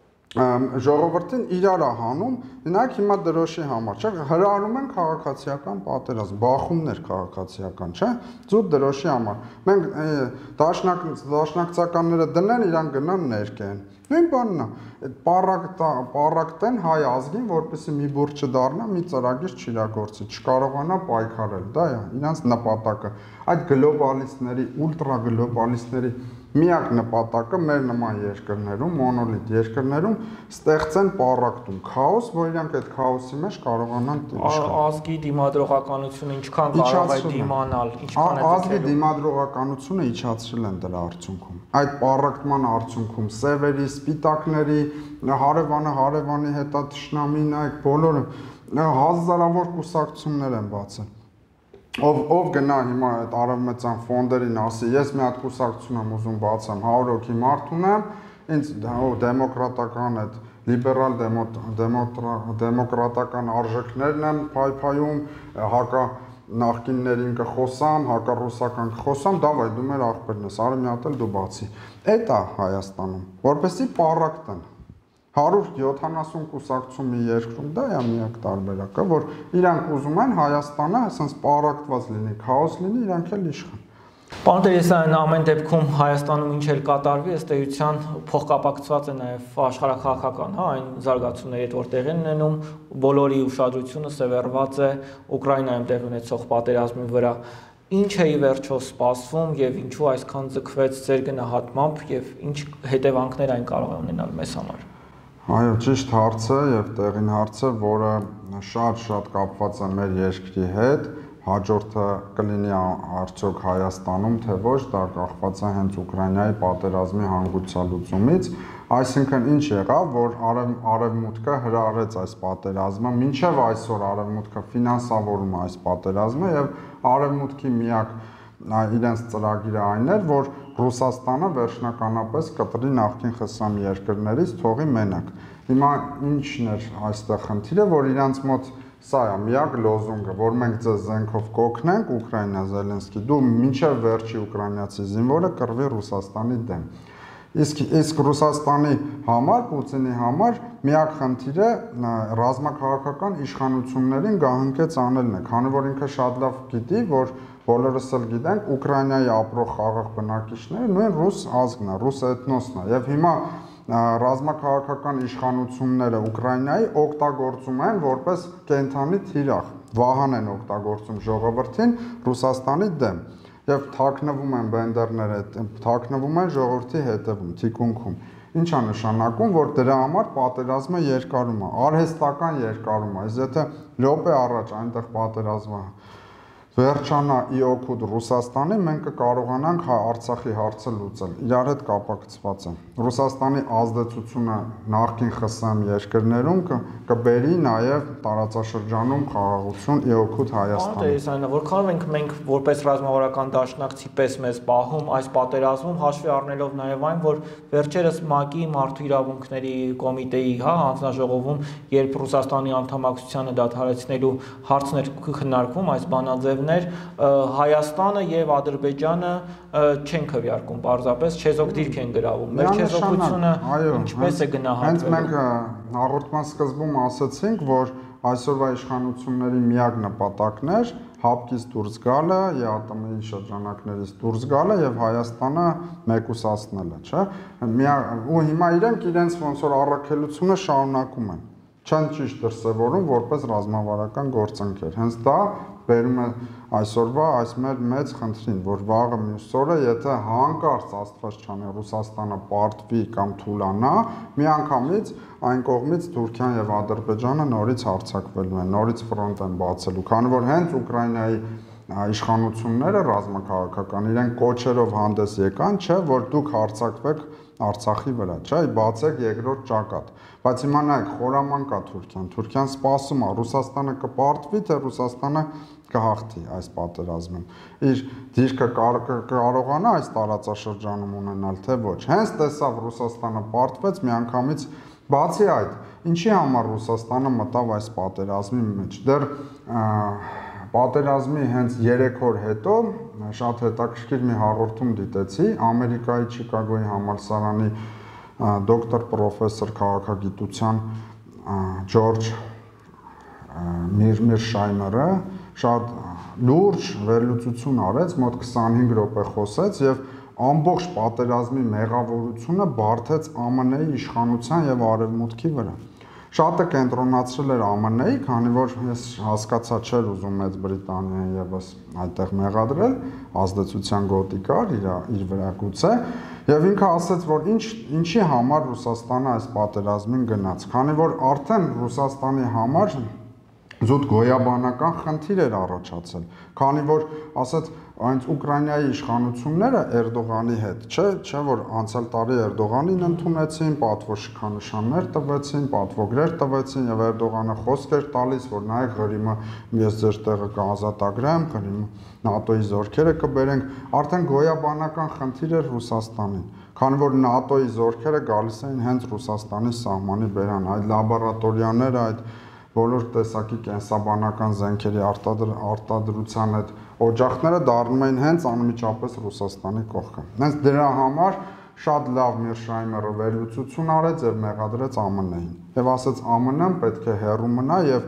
[SPEAKER 1] ժողովրդին իրար է հանում, նայեք հիմա դրոշի համար, չէ՞, հրահրում են քաղաքացիական պատերազմ, բախումներ քաղաքացիական, չէ՞, զուտ դրոշի համար։ Մենք դաշնակ դաշնակցականները դնեն, իրան գնան ներկեն։ Նույն բանն է, այդ պառակտեն հայ ազգին, որպեսզի մի բուր չդառնա, մի ծրագիր չիրագործի, չկարողանա պայքարել, դա է իրանց նպատակը։ Այդ գլոբալիստների, ուլտրագլոբալիստների միակ նպատակը մեր նման երկրներում, մոնոլիտ երկրներում ստեղծեն պառակտում, քաոս, որ իրանք այդ քաոսի մեջ կարողանան իշխել։
[SPEAKER 2] Ազգի դիմադրողականությունը ինչքան կարող է դիմանալ, ինչքան է
[SPEAKER 1] ազգի դիմադրողականությունը իջացրել են դրա արդյունքում։ Այդ պառակտման արդյունքում սևերի, սպիտակների, հարևանը հարևանի հետա թշնամին, այդ բոլորը հազարավոր կուսակցություններ են բացել։ Ով ով գնա հիմա այդ արևմտյան ֆոնդերին ասի, ես մի հատ կուսակցություն եմ ուզում բացեմ, հարյուր հոգի մարդ ունեմ, ինձ դեմոկրատական այդ լիբերալ դեմոկրատական արժեքներն եմ փայփայում, հակա նախկիններին կխոսամ, հակառուսական կխոսամ, դավայ դու մեր աղբերն ես, արի մի հատ էլ դու բացի։ Էդ է Հայաստանում, որպեսզի պառակտեն։ հարյուր յոթանասուն կուսակցություն մի երկրում, դա է միակ տարբերակը, որ իրանք ուզում են Հայաստանը ասենց պառակտված լինի, քաոս լինի, իրանք էլ իշխան։
[SPEAKER 2] Պարոն Տերեսյան, ամեն դեպքում Հայաստանում ինչ էլ կատարվի, ըստ էության փոխկապակցված է նաև աշխարհաքաղաքական, հա, այն զարգացումների հետ որ տեղի են ունենում, բոլորի ուշադրությունը սևեռված է Ուկրաինայում տեղի ունեցող պատերազմի վրա։ Ինչ է ի վերջո սպասվում եւ ինչու այսքան ձգվեց ձեր գնահատմամբ եւ ինչ հետևանքներ այն կարող է ունենալ մեզ համար։
[SPEAKER 1] Այո, ճիշտ հարց է եւ տեղին հարց է, որը շատ-շատ կապված է մեր երկրի հետ, հաջորդը կլինի արդյոք Հայաստանում, թե ոչ, դա կախված է հենց Ուկրաինայի պատերազմի հանգուցալուծումից, այսինքն ինչ եղավ, որ արև, արևմուտքը հրահրեց այս պատերազմը, մինչև այսօր արևմուտքը ֆինանսավորում է այս պատերազմը եւ արևմուտքի միակ իրենց ծրագիրը այն էր, որ Ռուսաստանը վերջնականապես կտրի նախկին ԽՍՀՄ երկրներից թողի մենակ։ Հիմա ինչն էր այստեղ խնդիրը, որ իրանց մոտ սա է միակ լոզունգը, որ մենք ձեզ զենքով կօգնենք Ուկրաինա, Զելենսկի, դու մինչև վերջի ուկրաինացի զինվորը կռվի Ռուսաստանի դեմ։ Իսկ իսկ Ռուսաստանի համար, Պուտինի համար միակ խնդիրը ռազմաքաղաքական իշխանություններին գահընկեց անելն է, քանի որ ինքը շատ լավ գիտի, որ բոլորս էլ գիտենք, Ուկրաինայի ապրող խաղաղ բնակիչները նույն ռուս ազգն է, ռուս էթնոսն է, եւ հիմա ռազմաքաղաքական իշխանությունները Ուկրաինայի օգտագործում են որպես կենթանի թիրախ, վահան են օգտագործում ժողովրդին Ռուսաստանի դեմ եւ թաքնվում են բենդերները, թաքնվում են ժողովրդի հետևում, թիկունքում։ Ինչ է նշանակում, որ դրա համար պատերազմը երկարում է, արհեստական երկարում է, իսկ եթե րոպե առաջ այնտեղ պատերազմը վերջանա ի օգուտ Ռուսաստանի, մենք կկարողանանք Արցախի հարցը լուծել։ Իրար հետ կապակցված է։ Ռուսաստանի ազդեցությունը նախկին ԽՍՀՄ երկրներում կբերի նաև տարածաշրջանում խաղաղություն ի օգուտ Հայաստանի։
[SPEAKER 2] Տերեսյանը, որքանով ենք մենք որպես ռազմավարական դաշնակցի պես մեզ պահում այս պատերազմում, հաշվի առնելով նաև այն, որ վերջերս ՄԱԿ-ի մարդու իրավունքների կոմիտեի, հա, հանձնաժողովում, երբ Ռուսաստանի անդամակցությանը դադարեցնելու հարցներ քննարկվում այս բանաձևներ, Հայաստանը եւ Ադրբեջանը չեն քվեարկում, պարզապես չեզոք դիրք են գրավում։ Մեր չեզոքությունը ինչպես է գնահատվել։
[SPEAKER 1] Հենց մենք հաղորդման սկզբում ասացինք, որ այսօրվա իշխանությունների միակ նպատակն էր հապկից դուրս գալը, ԵԱՏՄ-ի շրջանակներից դուրս գալը եւ Հայաստանը մեկուսացնելը, չէ՞։ Ու հիմա իրենք իրենց ոնց որ առաքելությունը շարունակում են։ Չեն ճիշտ դրսևորում որպես ռազմավարական գործընկեր։ Հենց դա բերում է այսօրվա այս մեր մեծ խնդրին, որ վաղը մյուս օրը, եթե հանկարծ Աստված չանի Ռուսաստանը պարտվի կամ թուլանա, միանգամից այն կողմից Թուրքիան եւ Ադրբեջանը նորից հարձակվելու են, նորից ֆրոնտ են բացելու, քանի որ հենց Ուկրաինայի իշխանությունները ռազմաքաղաքական իրենք կոչերով հանդես եկան, չէ, որ դուք հարձակվեք Արցախի վրա, չէ, բացեք երկրորդ ճակատ։ Բայց հիմա նայեք, խորաման կա Թուրքիան։ Թուրքիան սպասում է, Ռուսաստանը կպարտվի, թե Ռուսաստանը կհաղթի այս պատերազմում։ Իր դիրքը կարողանա այս տարածաշրջանում ունենալ, թե ոչ։ Հենց տեսավ Ռուսաստանը պարտվեց միանգամից, բացի այդ, ինչի համար Ռուսաստանը մտավ այս պատերազմի մեջ։ Դեռ պատերազմի հենց երեք օր հետո շատ հետաքրքիր մի հաղորդում դիտեցի Ամերիկայի Չիկագոյի համալսարանի դոկտոր պրոֆեսոր քաղաքագիտության Ջորջ Միրշայմերը շատ լուրջ վերլուծություն արեց, մոտ քսանհինգ րոպե խոսեց եւ ամբողջ պատերազմի մեղավորությունը բարթեց ԱՄՆ-ի իշխանության եւ արևմուտքի վրա։ Շատը կենտրոնացրել էր ԱՄՆ-ի, քանի որ ես հասկացա չէր ուզում Մեծ Բրիտանիան եւս այդտեղ մեղադրել, ազդեցության գոտի կար իր իր վրա գուցե, եւ ինքը ասաց, որ ինչ ինչի համար Ռուսաստանը այս պատերազմին գնաց, քանի որ արդեն Ռուսաստանի համար զուտ գոյաբանական խնդիր էր առաջացել, քանի որ ասաց այնց Ուկրաինայի իշխանությունները Էրդողանի հետ, չէ, չէ որ անցյալ տարի Էրդողանին ընդունեցին, պատվոշիքանշաններ տվեցին, պատվոգրեր տվեցին եւ Էրդողանը խոսք էր տալիս, որ նայեք Ղրիմը ես ձեր տեղը կազատագրեմ, Ղրիմը ՆԱՏՕ-ի զորքերը կբերենք, արդեն գոյաբանական խնդիր էր Ռուսաստանին, քանի որ ՆԱՏՕ-ի զորքերը գալիս էին հենց Ռուսաստանի սահմանի բերան, այդ լաբորատորիաները, այդ բոլոր տեսակի կենսաբանական զենքերի արտադրության այդ օջախները դառնում էին հենց անմիջապես Ռուսաստանի կողքը։ Հենց դրա համար շատ լավ Միրշայմերը վերլուծություն արեց եւ մեղադրեց ԱՄՆ-ին։ Եվ ասաց ԱՄՆ-ն պետք է հեռու մնա եւ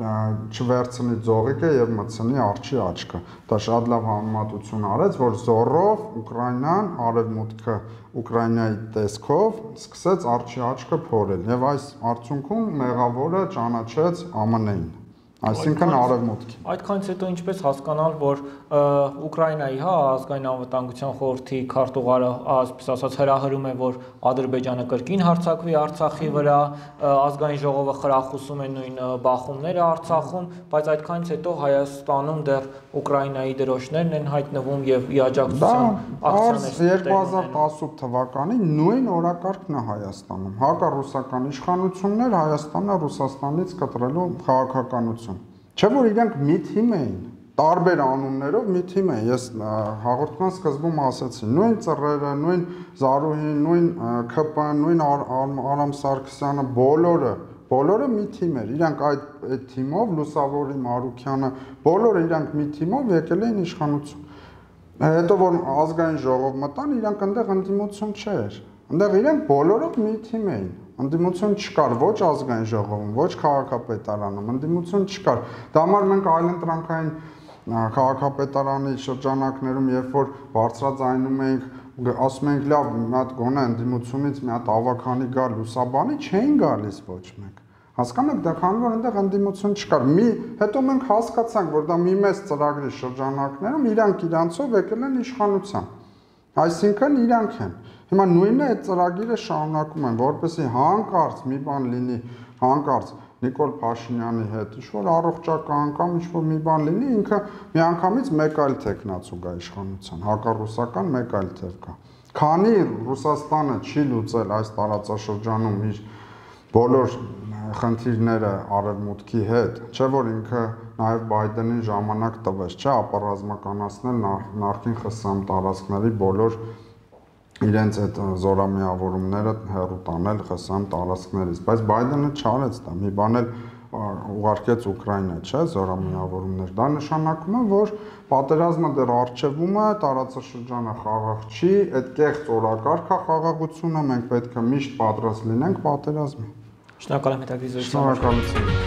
[SPEAKER 1] չվերցնի ձողիկը եւ մտցնի արջի աչքը։ Դա շատ լավ համեմատություն արեց, որ զորով Ուկրաինան արևմուտքը Ուկրաինայի տեսքով սկսեց արջի աչքը փորել եւ այս արդյունքում մեղավորը ճանաչեց ԱՄՆ-ին։ Այսինքն արևմուտքի։
[SPEAKER 2] Այդքանից հետո ինչպես հասկանալ, որ Ուկրաինայի, հա, ազգային անվտանգության խորհրդի քարտուղարը, այսպես ասած, հրահրում է, որ Ադրբեջանը կրկին հարձակվի Արցախի վրա, ազգային ժողովը խրախուսում է նույն բախումները Արցախում, բայց այդքանից հետո Հայաստանում դեռ Ուկրաինայի դրոշներն են հայտնվում եւ իաջակցության ակցիաներ։
[SPEAKER 1] երկու հազար տասնութ թվականին նույն օրակարգն է Հայաստանում։ Հակառուսական իշխանություններ Հայաստանը Ռուսաստանից կտրելու քաղաքականություն։ Չէ՞ որ իրենք մի թիմ էին, տարբեր անուններով մի թիմ էին։ Ես հաղորդման սկզբում ասացի, նույն ծռերը, նույն Զարուհին, նույն ՔՊ-ն, նույն Արամ Սարգսյանը, բոլորը, բոլորը մի թիմ էր։ Իրանք այդ այդ թիմով Լուսավորի Մարուքյանը, բոլորը իրանք մի թիմով եկել էին իշխանություն։ Հետո որ ազգային ժողով մտան, իրանք այնտեղ ընդդիմություն չէր։ Այնտեղ իրենք բոլորով մի թիմ էին։ Ընդդիմություն չկար ոչ ազգային ժողովում, ոչ քաղաքապետարանում, ընդդիմություն չկար։ Դա համար մենք այլընտրանքային քաղաքապետարանի շրջանակներում, երբ որ բարձրաձայնում էինք, ասում էինք լավ, մի հատ գոնե ընդդիմությունից մի հատ ավականի գա լուսաբանի, չէին գալիս ոչ մեկ։ Հասկանում եք, դա քանի որ այնտեղ ընդդիմություն չկար։ Մի հետո մենք հասկացանք, որ դա մի մեծ ծրագրի շրջանակներում իրանք իրանցով եկել են իշխանության։ Այսինքն իրանք են։ Հիմա նույնը այդ ծրագիրը շարունակում են, որպեսզի հանկարծ մի բան լինի, հանկարծ Նիկոլ Փաշինյանի հետ ինչ-որ առողջական կամ ինչ-որ մի բան լինի, ինքը միանգամից մեկ այլ տեխնացու գա իշխանության, հակառուսական մեկ այլ թև կա։ Քանի Ռուսաստանը չի լուծել այս տարածաշրջանում իր բոլոր խնդիրները արևմուտքի հետ, չէ՞ որ ինքը նաև Բայդենին ժամանակ տվեց, չէ՞, ապառազմականացնել նախկին ԽՍՀՄ տարածքների բոլոր իրենց այդ զորամիավորումները հեռու տանել ԽՍՀՄ տարածքներից, բայց Բայդենը չարեց դա, մի բան էլ ուղարկեց Ուկրաինա, չէ՞, զորամիավորումներ։ Դա նշանակում է, որ պատերազմը դեռ առջևում է, տարածաշրջանը խաղաղ չի, այդ կեղծ օրակարգ է խաղաղությունը, մենք պետք է միշտ պատրաստ լինենք պատերազմի։
[SPEAKER 2] Շնորհակալ եմ հետաքրքրությամբ։
[SPEAKER 1] Շնորհակալություն։